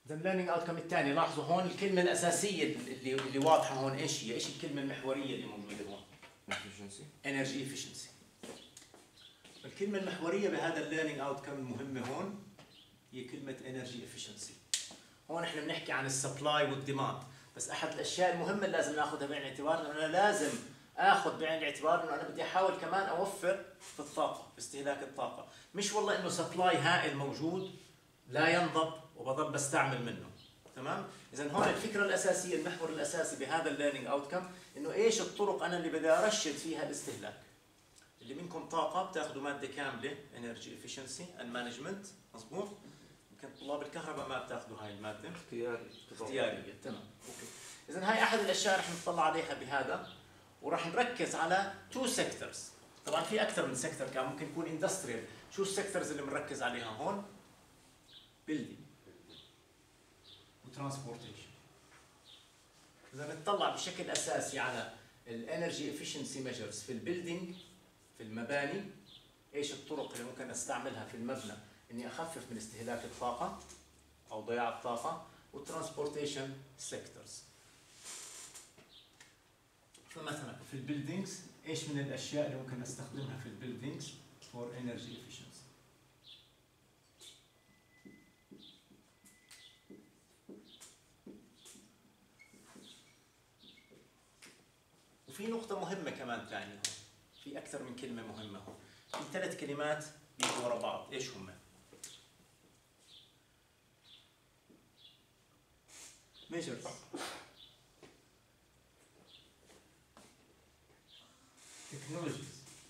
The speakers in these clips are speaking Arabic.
اذا الليرنينج اوتكم الثاني، لاحظوا هون الكلمه الاساسيه اللي واضحه هون ايش هي؟ ايش الكلمه المحوريه اللي موجوده هون؟ انرجي افشنسي. الكلمه المحوريه بهذا الليرنينج اوتكم المهمه هون هي كلمه انرجي افشنسي. هون احنا بنحكي عن السبلاي والديماند، بس احد الاشياء المهمه اللي لازم ناخذها بعين الاعتبار انه انا لازم اخذ بعين الاعتبار انه انا بدي احاول كمان اوفر في الطاقه، في استهلاك الطاقه، مش والله انه سبلاي هائل موجود لا ينضب وبضل بستعمل منه. تمام؟ اذا هون الفكره الاساسيه، المحور الاساسي بهذا الليرنينج اوتكم انه ايش الطرق انا اللي بدي ارشد فيها الاستهلاك. اللي منكم طاقه بتاخذوا ماده كامله انرجي افشنسي اند مانجمنت، مضبوط؟ يمكن طلاب الكهرباء ما بتاخذوا هاي الماده، اختياريه. تمام، اوكي. اذا هاي احد الاشياء رح نطلع عليها بهذا، وراح نركز على تو سيكتورز. طبعا في اكثر من سيكتور، كان ممكن يكون اندستريال. شو السيكتورز اللي بنركز عليها هون؟ بيلدينج وترانسبورتيشن. اذا نطلع بشكل اساسي على الانرجي افشنسي ميجرز في البيلدينج، في المباني، ايش الطرق اللي ممكن استعملها في المبنى اني اخفف من استهلاك الطاقه او ضياع الطاقه، والترانسبورتيشن سيكتورز. فمثلا في البيلدينجز ايش من الاشياء اللي ممكن استخدمها في البيلدينجز فور انرجي افشنسي؟ وفي نقطة مهمة كمان ثانية هون، في أكثر من كلمة مهمة هون، في 3 كلمات بيجوا ورا بعض، ايش هم؟ measures technologies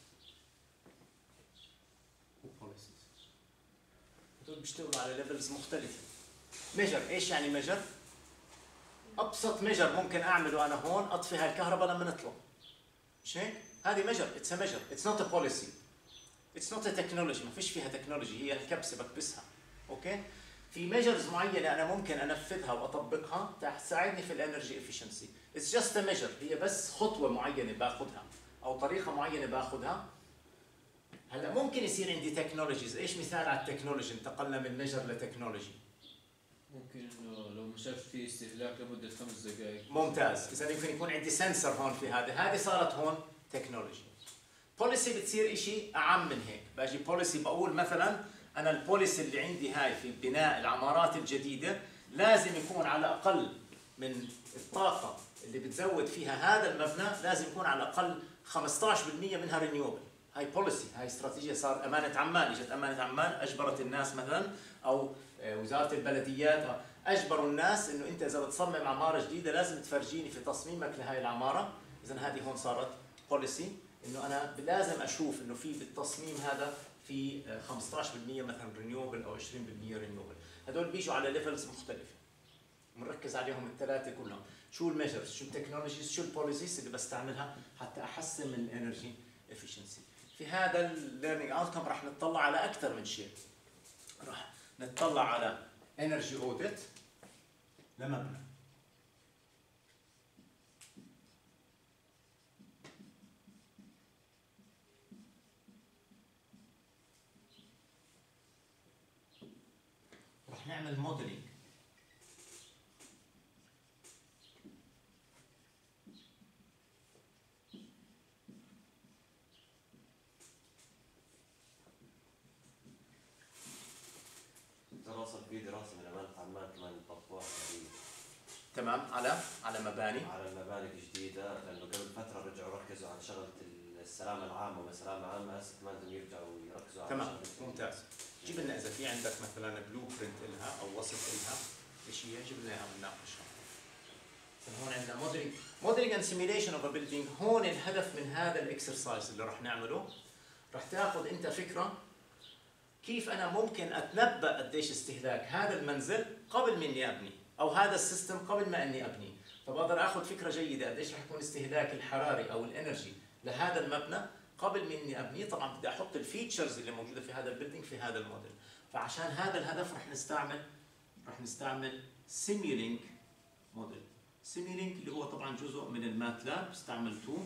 وبوليسيز. هدول بيشتغلوا على ليفلز مختلفة. measure، ايش يعني measure؟ ابسط measure ممكن اعمله انا هون اطفي هاي الكهرباء لما نطلع. مش هيك؟ هذه measure، it's a measure، it's not a policy. It's not a technology، ما فيش فيها تكنولوجي، هي الكبسة بكبسها. اوكي؟ في measures معينة أنا ممكن أنفذها وأطبقها تساعدني في الانرجي افشنسي. It's just a measure، هي بس خطوة معينة باخذها أو طريقة معينة باخذها. هلا ممكن يصير عندي تكنولوجيز، إيش مثال على التكنولوجي انتقلنا من ميجر لتكنولوجي؟ ممكن إنه لو مشاف في استهلاك لمدة 5 دقائق. ممتاز، إذا يمكن يكون عندي سنسر هون في هذه صارت هون تكنولوجي. بوليسي بتصير شيء أعم من هيك، باجي بوليسي بقول مثلا أنا البوليسي اللي عندي هاي في بناء العمارات الجديدة لازم يكون على الأقل من الطاقة اللي بتزود فيها هذا المبنى لازم يكون على الأقل 15% منها رينيوبل. هاي بوليسي، هاي استراتيجية. صار أمانة عمان، اجت أمانة عمان أجبرت الناس مثلا، أو وزارة البلديات أجبروا الناس إنه أنت إذا بتصمم عمارة جديدة لازم تفرجيني في تصميمك لهاي العمارة. إذا هذه هون صارت بوليسي، إنه أنا لازم أشوف إنه في بالتصميم هذا في 15% مثلا رينيوبل او 20% رينيوبل. هذول بيجوا على ليفلز مختلفه، بنركز عليهم الثلاثه كلهم. شو الميجرز، شو التكنولوجيز، شو البوليسيز اللي بستعملها حتى احسن من الانرجي افشنسي. في هذا الليرنينج اوتكم راح نطلع على اكثر من شيء. راح نطلع على انرجي اوديت لمبنى، راح نعمل موديلينج في دراسه من امانه عمان كمان طبقوها تقريبا. تمام، على مباني، على المباني الجديده، لانه قبل فتره رجعوا ركزوا على شغله السلامه العامه والسلامه العامه، هسه كمان بدهم يرجعوا يركزوا على تمام. ممتاز. جيب لنا اذا في عندك مثلا بلو برنت لها او وصف لها ايش هي، جيب لنا اياها بنناقشها. هون عندنا موديلينج اند سيميليشن اوف ا بيلدينج. هون الهدف من هذا الاكسرسايز اللي راح نعمله، راح تاخذ انت فكره كيف انا ممكن اتنبا قديش استهلاك هذا المنزل قبل ما اني ابني، او هذا السيستم قبل ما اني ابني. فبقدر اخذ فكره جيده قديش راح يكون استهلاك الحراري او الانرجي لهذا المبنى قبل ما اني ابنيه. طبعا بدي احط الفيتشرز اللي موجوده في هذا البيلدينج في هذا الموديل. فعشان هذا الهدف راح نستعمل سيميولينج موديل. سيميولينج اللي هو طبعا جزء من الماتلاب، استعملتوه.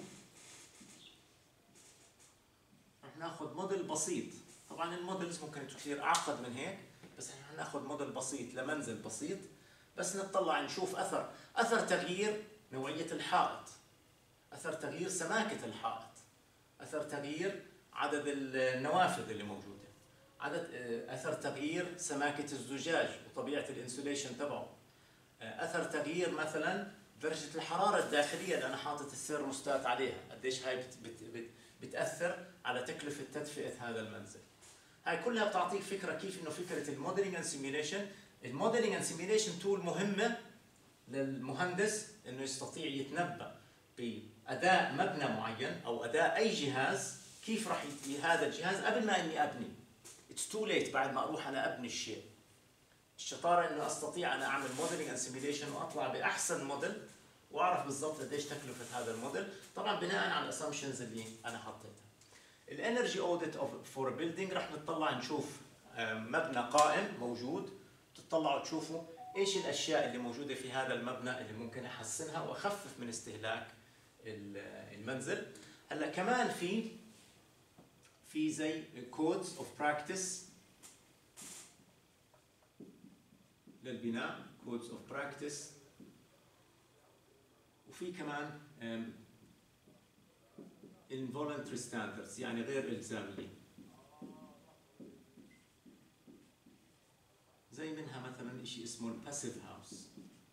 راح ناخذ موديل بسيط. طبعا الموديلز ممكن تصير اعقد من هيك، بس احنا ناخذ موديل بسيط لمنزل بسيط بس نطلع نشوف اثر تغيير نوعيه الحائط، اثر تغيير سماكه الحائط، اثر تغيير عدد النوافذ اللي موجوده، اثر تغيير سماكه الزجاج وطبيعه الانسوليشن تبعه، اثر تغيير مثلا درجه الحراره الداخليه اللي انا حاطط الثيرموستات عليها، قديش هاي بتاثر على تكلفه تدفئه هذا المنزل. هاي كلها بتعطيك فكره كيف انه فكره الموديلنج اند سيميوليشن، الموديلنج اند سيميوليشن تول مهمه للمهندس انه يستطيع يتنبأ باداء مبنى معين او اداء اي جهاز، كيف راح هذا الجهاز قبل ما اني ابني. اتس تو ليت بعد ما اروح انا ابني الشيء. الشطاره انه استطيع انا اعمل موديلنج اند سيميوليشن واطلع باحسن موديل واعرف بالضبط قديش تكلفه هذا الموديل، طبعا بناء على الاسامبشنز اللي انا حطيتها. الانرجي اوديت فور بيلدينج راح نطلع نشوف مبنى قائم موجود، تطلعوا تشوفوا ايش الاشياء اللي موجوده في هذا المبنى اللي ممكن احسنها واخفف من استهلاك المنزل. هلا كمان في زي كودز اوف براكتس للبناء، كودز اوف براكتس، وفي كمان involuntary standards يعني غير إلزامية، زي منها مثلا شيء اسمه الباسيف هاوس.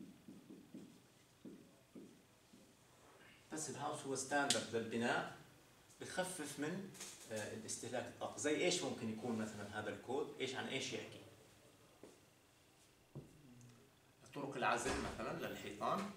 الباسيف هاوس هو ستاندرد للبناء بخفف من الاستهلاك الطاقة. زي ايش ممكن يكون مثلا هذا الكود؟ ايش عن ايش يحكي؟ طرق العزل مثلا للحيطان،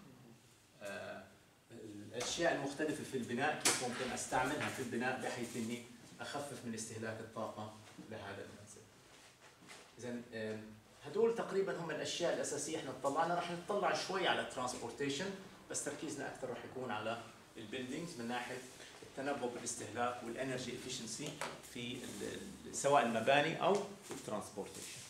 الاشياء المختلفه في البناء كيف ممكن استعملها في البناء بحيث اني اخفف من استهلاك الطاقه لهذا المنزل. اذا هدول تقريبا هم الاشياء الاساسيه. احنا طلعنا، راح نطلع شوي على الترانسبورتيشن بس تركيزنا اكثر راح يكون على البيلدينجز من ناحيه التنبؤ بالاستهلاك والانرجي افشنسي في سواء المباني او الترانسبورتيشن.